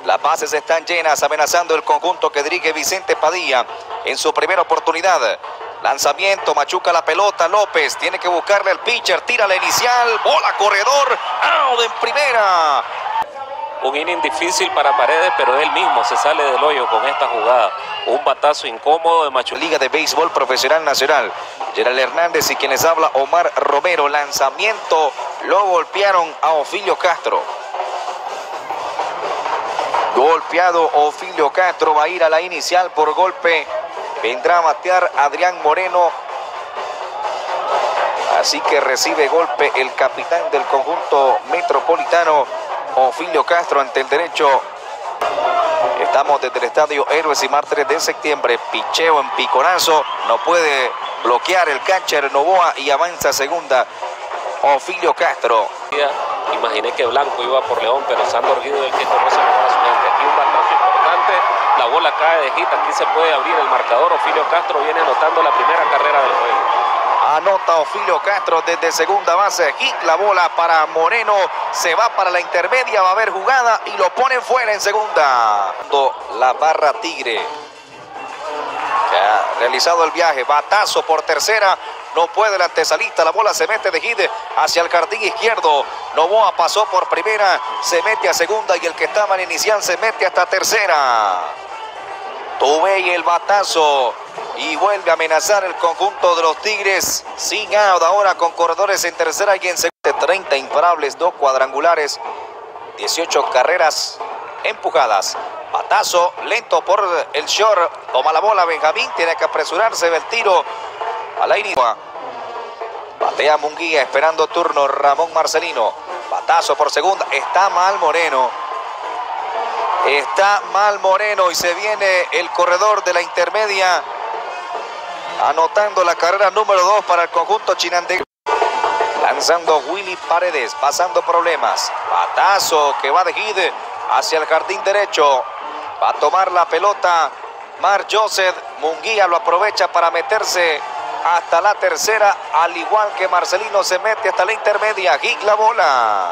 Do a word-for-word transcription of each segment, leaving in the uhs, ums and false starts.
Las bases están llenas, amenazando el conjunto que dirige Vicente Padilla en su primera oportunidad. Lanzamiento, machuca la pelota, López tiene que buscarle al pitcher, tira la inicial, bola corredor, out en primera. Un inning difícil para Paredes, pero él mismo se sale del hoyo con esta jugada. Un batazo incómodo de Machuca. Liga de Béisbol Profesional Nacional. Gerald Hernández y quien les habla, Omar Romero. Lanzamiento, lo golpearon a Ofilio Castro. Golpeado Ofilio Castro, va a ir a la inicial por golpe. Vendrá a batear Adrián Moreno. Así que recibe golpe el capitán del conjunto metropolitano, Ofilio Castro, ante el derecho. Estamos desde el estadio Héroes y Mártires de Septiembre. Picheo en piconazo. No puede bloquear el catcher Novoa y avanza a segunda Ofilio Castro. Imaginé que Blanco iba por León, pero Sandor Guido el que conoce mejor a su gente. Aquí un batazo importante. La bola cae de hit. Aquí se puede abrir el marcador. Ofilio Castro viene anotando la primera carrera del juego. Anota Ofilio Castro desde segunda base. Hit la bola para Moreno. Se va para la intermedia. Va a haber jugada y lo ponen fuera en segunda. La barra Tigre. Que ha realizado el viaje. Batazo por tercera. No puede el antesalista. La bola se mete de hit hacia el jardín izquierdo. Novoa pasó por primera. Se mete a segunda y el que estaba en inicial se mete hasta tercera. Tubey el batazo. Y vuelve a amenazar el conjunto de los Tigres. Sin out ahora con corredores en tercera y en segunda. treinta imparables, dos cuadrangulares, dieciocho carreras empujadas. Batazo lento por el short. Toma la bola Benjamín. Tiene que apresurarse. Ve el tiro a la inicia. Batea Munguía esperando turno Ramón Marcelino. Batazo por segunda. Está mal Moreno. Está mal Moreno y se viene el corredor de la intermedia. Anotando la carrera número dos para el conjunto chinandega. Lanzando Willy Paredes, pasando problemas. Batazo que va de hit hacia el jardín derecho. Va a tomar la pelota Mar Joseph. Munguía lo aprovecha para meterse hasta la tercera. Al igual que Marcelino se mete hasta la intermedia. Hit la bola.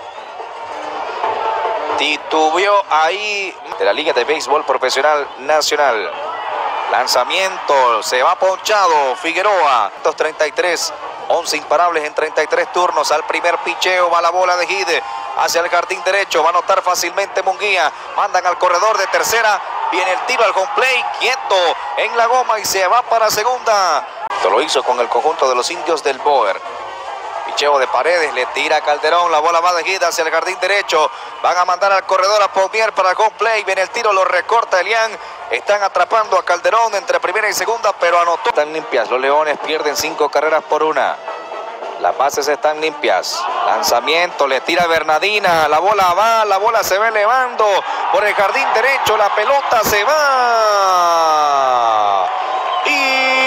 Titubeó ahí de la Liga de Béisbol Profesional Nacional. Lanzamiento, se va ponchado Figueroa. treinta y tres, once imparables en treinta y tres turnos. Al primer picheo va la bola de hit hacia el jardín derecho. Va a anotar fácilmente Munguía. Mandan al corredor de tercera. Viene el tiro al home play. Quieto en la goma y se va para segunda. Esto lo hizo con el conjunto de los indios del Boer. Picheo de Paredes, le tira a Calderón, la bola va de hit hacia el jardín derecho. Van a mandar al corredor a Paumier para el home play. Viene el tiro, lo recorta Elian. Están atrapando a Calderón entre primera y segunda, pero anotó. Están limpias, los Leones pierden cinco carreras por una. Las bases están limpias. Lanzamiento, le tira Bernardina. La bola va, la bola se va elevando por el jardín derecho. La pelota se va. Y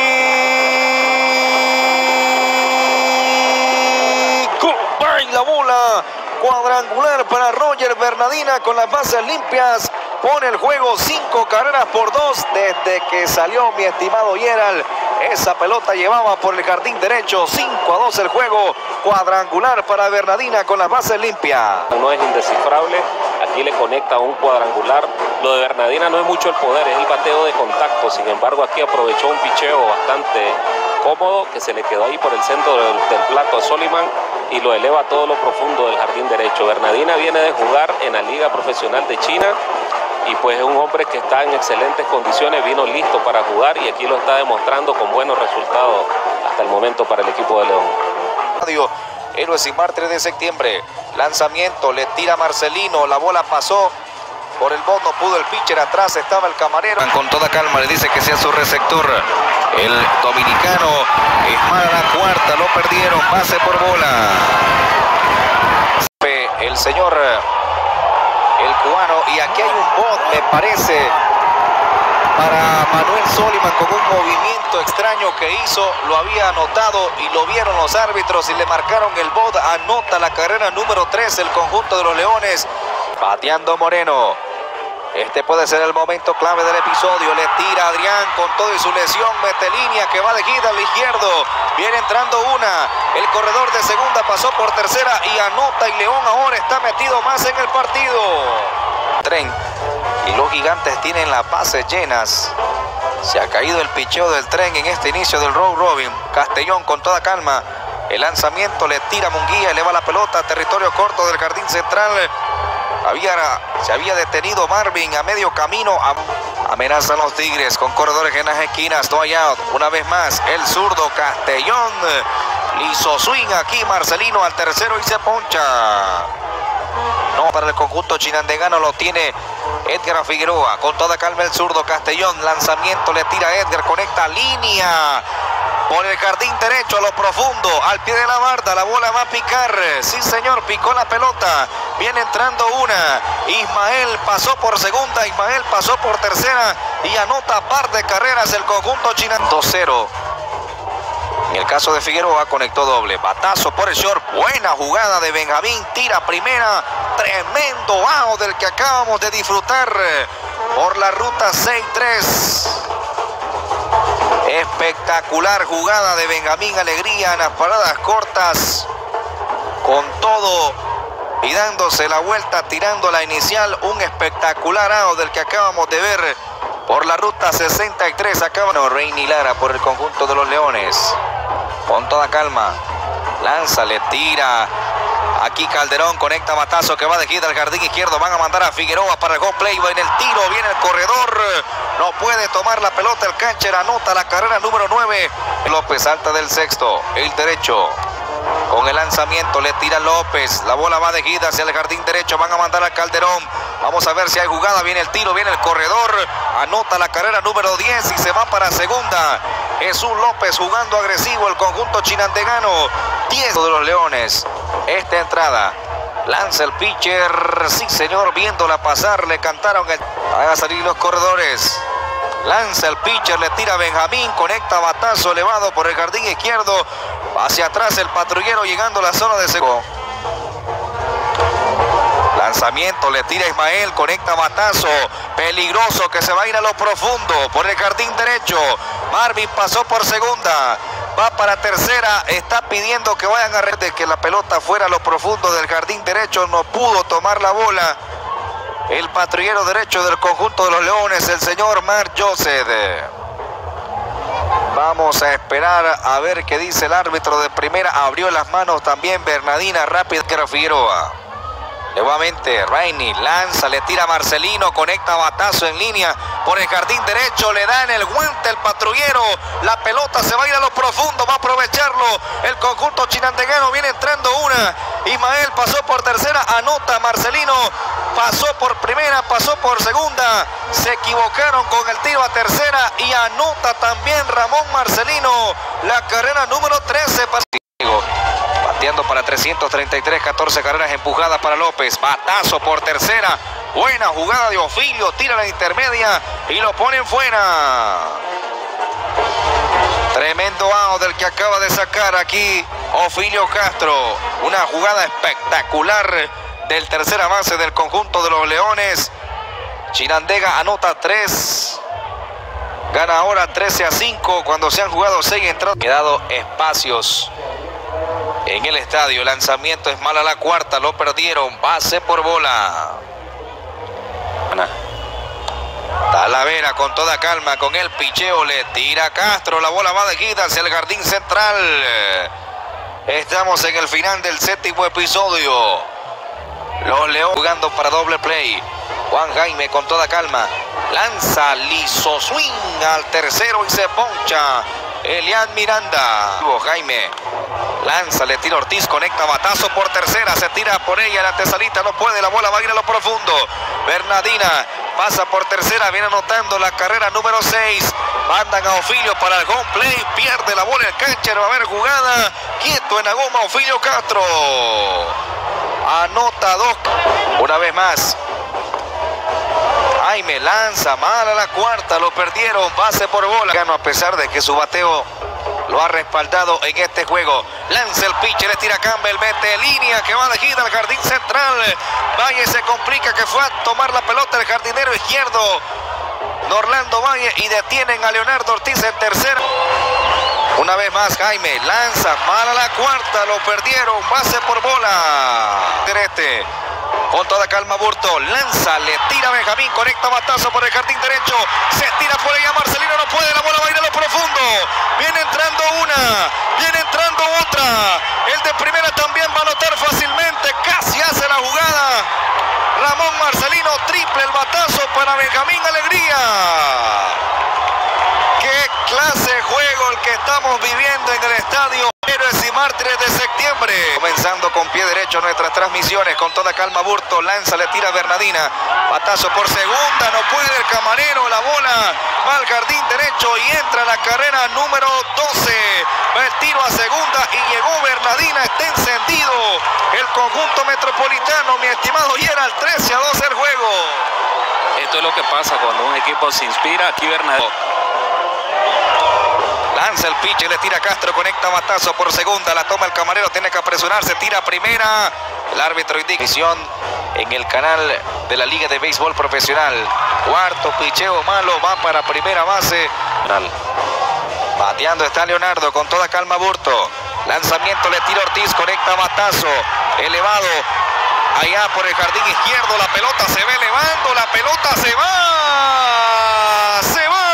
la bola cuadrangular para Roger Bernardina con las bases limpias. Pone el juego cinco carreras por dos desde que salió mi estimado Gerald. Esa pelota llevaba por el jardín derecho. cinco a dos el juego. Cuadrangular para Bernardina con las bases limpias. No es indescifrable. Aquí le conecta un cuadrangular. Lo de Bernardina no es mucho el poder, es el bateo de contacto. Sin embargo, aquí aprovechó un picheo bastante cómodo que se le quedó ahí por el centro del, del plato a Soliman y lo eleva a todo lo profundo del jardín derecho. Bernardina viene de jugar en la Liga Profesional de China y pues es un hombre que está en excelentes condiciones, vino listo para jugar y aquí lo está demostrando con buenos resultados hasta el momento para el equipo de León. Héroes y Mártires de Septiembre. Lanzamiento, le tira Marcelino, la bola pasó por el bond, no pudo el pitcher, atrás estaba el camarero. Con toda calma le dice que sea su receptor. El dominicano es mala la cuarta, lo perdieron, base por bola. El señor, el cubano, y aquí hay un bot, me parece, para Manuel Soliman con un movimiento extraño que hizo, lo había anotado y lo vieron los árbitros y le marcaron el bot. Anota la carrera número tres el conjunto de los Leones. Bateando Moreno. Este puede ser el momento clave del episodio. Le tira Adrián con todo y su lesión. Mete línea que va de gira al izquierdo. Viene entrando una. El corredor de segunda pasó por tercera y anota. Y León ahora está metido más en el partido. Tren y los Gigantes tienen las bases llenas. Se ha caído el picheo del Tren en este inicio del round robin. Castellón con toda calma. El lanzamiento le tira Munguía, eleva la pelota a territorio corto del jardín central. Había, se había detenido Marvin a medio camino. Amenazan los Tigres con corredores en las esquinas. No hay out. Una vez más el zurdo Castellón. Hizo swing aquí Marcelino al tercero y se poncha. No, para el conjunto chinandegano lo tiene Edgar Figueroa. Con toda calma el zurdo Castellón. Lanzamiento le tira Edgar. Conecta línea. Por el jardín derecho a lo profundo. Al pie de la barda. La bola va a picar. Sí, señor. Picó la pelota. Viene entrando una. Ismael pasó por segunda. Ismael pasó por tercera. Y anota par de carreras el conjunto chinandegano. dos cero. En el caso de Figueroa conectó doble. Batazo por el short. Buena jugada de Benjamín. Tira primera. Tremendo out del que acabamos de disfrutar por la ruta seis tres. Espectacular jugada de Benjamín Alegría en las paradas cortas. Con todo y dándose la vuelta, tirando la inicial. Un espectacular out del que acabamos de ver por la ruta sesenta y tres. Acaba no, Reini Lara por el conjunto de los Leones. Con toda calma. Lanza, le tira. Aquí Calderón conecta batazo que va de gira al jardín izquierdo. Van a mandar a Figueroa para el go play. Va en el tiro, viene el corredor. No puede tomar la pelota el catcher. Anota la carrera número nueve. López salta del sexto. El derecho. Con el lanzamiento le tira López. La bola va de gira hacia el jardín derecho. Van a mandar a Calderón. Vamos a ver si hay jugada. Viene el tiro, viene el corredor. Anota la carrera número diez y se va para segunda. Jesús López jugando agresivo el conjunto chinandegano. diez de los Leones. Esta entrada. Lanza el pitcher. Sí, señor. Viéndola pasar. Le cantaron. El... Van a salir los corredores. Lanza el pitcher. Le tira Benjamín. Conecta batazo elevado por el jardín izquierdo. Hacia atrás el patrullero llegando a la zona de segundo. Lanzamiento, le tira Ismael, conecta batazo, peligroso que se va a ir a lo profundo por el jardín derecho. Marvin pasó por segunda, va para tercera, está pidiendo que vayan a red, que la pelota fuera a lo profundo del jardín derecho, no pudo tomar la bola. El patrullero derecho del conjunto de los Leones, el señor Mark Joseph. Vamos a esperar a ver qué dice el árbitro de primera. Abrió las manos también Bernardina, rápido que era Figueroa. Nuevamente Reini lanza, le tira a Marcelino, conecta batazo en línea por el jardín derecho, le da en el guante el patrullero, la pelota se va a ir a lo profundo, va a aprovecharlo el conjunto chinandegano, viene entrando una, Ismael pasó por tercera, anota Marcelino, pasó por primera, pasó por segunda, se equivocaron con el tiro a tercera y anota también Ramón Marcelino, la carrera número trece para Diego. Bateando para trescientos treinta y tres, catorce carreras empujadas para López. Batazo por tercera. Buena jugada de Ofilio. Tira la intermedia y lo ponen fuera. Tremendo out del que acaba de sacar aquí Ofilio Castro. Una jugada espectacular del tercera base del conjunto de los Leones. Chinandega anota tres. Gana ahora trece a cinco cuando se han jugado seis entradas. Quedado espacios en el estadio. Lanzamiento es mala la cuarta, lo perdieron. Base por bola. Talavera con toda calma, con el picheo, le tira Castro. La bola va de gira hacia el jardín central. Estamos en el final del séptimo episodio. Los Leones jugando para doble play. Juan Jaime con toda calma. Lanza, liso swing al tercero y se poncha Elian Miranda. Jaime lanza, le tira Ortiz, conecta batazo por tercera, se tira por ella, la antesalita no puede, la bola va a ir a lo profundo. Bernardina pasa por tercera, viene anotando la carrera número seis. Mandan a Ofilio para el home play, pierde la bola el catcher, va a haber jugada. Quieto en la goma Ofilio Castro. Anota dos. Una vez más. Jaime lanza, mal a la cuarta, lo perdieron, base por bola. Gano a pesar de que su bateo lo ha respaldado en este juego. Lanza el pitcher, le tira Campbell, mete línea que va de gira al jardín central. Valle se complica, que fue a tomar la pelota el jardinero izquierdo, Norlando Valle, y detienen a Leonardo Ortiz en tercera. Una vez más Jaime lanza, mal a la cuarta, lo perdieron, base por bola. Este Con toda calma Burto, lanza, le tira Benjamín, conecta batazo por el jardín derecho, se tira por ella, Marcelino no puede, la bola va a ir a lo profundo, viene entrando una, viene entrando otra, el de primera también va a anotar fácilmente, casi hace la jugada, Ramón Marcelino, triple el batazo para Benjamín Alegría. Qué clase de juego el que estamos viviendo en el estadio Héroes y Mártires de Septiembre. Comenzando con pie derecho nuestras transmisiones, con toda calma Burto, lanza, le tira Bernardina, batazo por segunda, no puede el camarero, la bola va al jardín derecho y entra la carrera número doce, va el tiro a segunda y llegó Bernardina, está encendido el conjunto metropolitano, mi estimado Gerald, trece a doce el juego. Esto es lo que pasa cuando un equipo se inspira. Aquí Bernardina lanza el pitch, le tira Castro, conecta batazo por segunda, la toma el camarero, tiene que apresurarse, tira primera, el árbitro indica en el canal de la Liga de Béisbol Profesional, cuarto picheo malo, va para primera base, bateando está Leonardo, con toda calma Burto, lanzamiento, le tira Ortiz, conecta batazo, elevado, allá por el jardín izquierdo, la pelota se va elevando, la pelota se va, se va.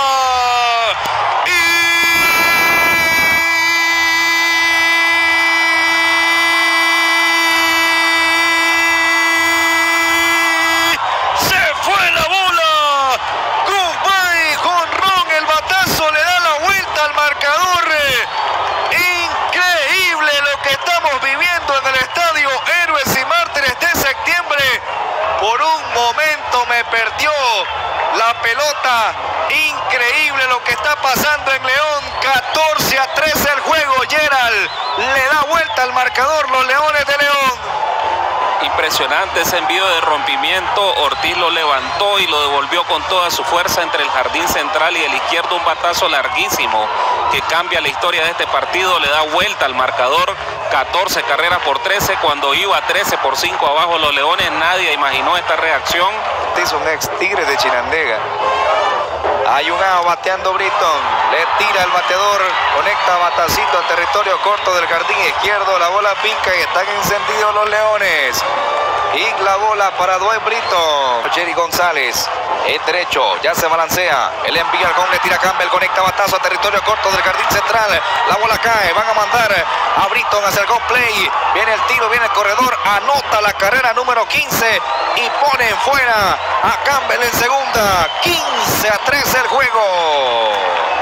Por un momento me perdió la pelota, increíble lo que está pasando en León, catorce a trece el juego, Gerald le da vuelta al marcador los Leones de León. Impresionante ese envío de rompimiento, Ortiz lo levantó y lo devolvió con toda su fuerza entre el jardín central y el izquierdo, un batazo larguísimo que cambia la historia de este partido, le da vuelta al marcador, catorce carreras por trece, cuando iba trece por cinco abajo los Leones, nadie imaginó esta reacción. Este es un ex Tigre de Chinandega. Hay un out bateando Britton, le tira el bateador, conecta batacito en territorio corto del jardín izquierdo, la bola pica y están encendidos los Leones. Y la bola para Dwight Britton. Jerry González, el derecho, ya se balancea, él envía al home, le tira Campbell, conecta batazo a territorio corto del jardín central, la bola cae, van a mandar a Britton hacia el home play, viene el tiro, viene el corredor, anota la carrera número quince y ponen fuera a Campbell en segunda, quince a trece el juego.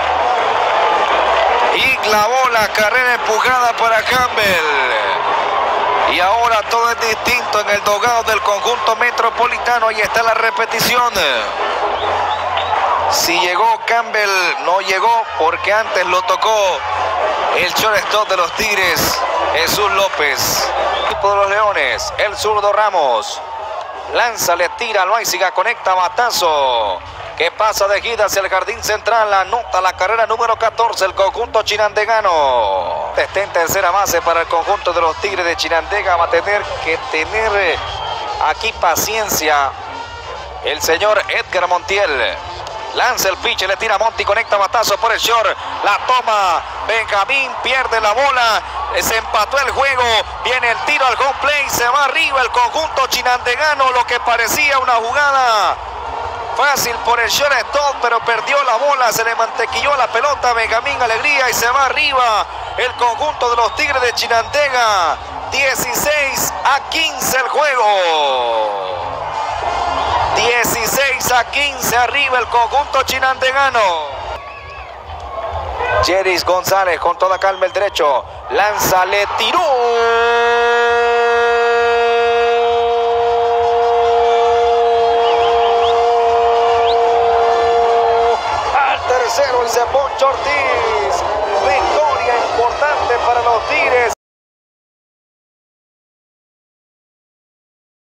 Y clavó la carrera empujada para Campbell. Y ahora todo es distinto en el dogado del conjunto metropolitano. Y está la repetición. Si llegó Campbell, no llegó porque antes lo tocó el shortstop de los Tigres, Jesús López. Equipo de los Leones, el zurdo Ramos. Lanza, le tira, Loaiziga, conecta batazo. Que pasa de gira hacia el jardín central, anota la carrera número catorce, el conjunto chinandegano. Está en tercera base para el conjunto de los Tigres de Chinandega. Va a tener que tener aquí paciencia el señor Edgar Montiel. Lanza el pitch, le tira a Monti, conecta batazo por el short. La toma Benjamín, pierde la bola. Se empató el juego. Viene el tiro al home play. Se va arriba el conjunto chinandegano. Lo que parecía una jugada fácil por el shortstop, pero perdió la bola, se le mantequilló la pelota a Benjamín Alegría y se va arriba el conjunto de los Tigres de Chinandega. dieciséis a quince el juego. dieciséis a quince arriba el conjunto chinandegano. Jerry González con toda calma el derecho. Lanza, le tiró.